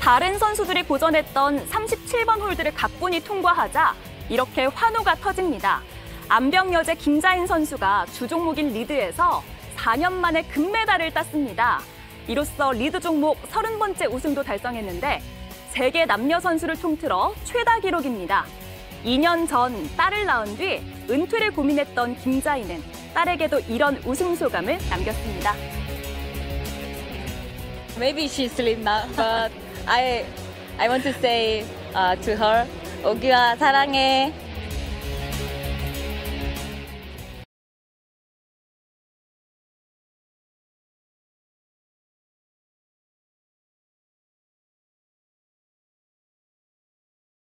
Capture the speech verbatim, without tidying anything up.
다른 선수들이 고전했던 삼십칠 번 홀드를 가뿐히 통과하자 이렇게 환호가 터집니다. 암벽여제 김자인 선수가 주 종목인 리드에서 사 년 만에 금메달을 땄습니다. 이로써 리드 종목 서른 번째 우승도 달성했는데 세계 남녀 선수를 통틀어 최다 기록입니다. 이 년 전 딸을 낳은 뒤 은퇴를 고민했던 김자인은 딸에게도 이런 우승 소감을 남겼습니다. Maybe she's asleep now, but I I want to say uh, to her, 오규아 사랑해.